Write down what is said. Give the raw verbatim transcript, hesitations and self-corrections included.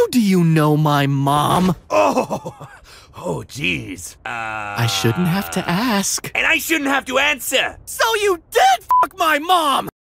How do you know my mom? Oh, oh, jeez. Uh, I shouldn't have to ask. And I shouldn't have to answer. So you did fuck my mom!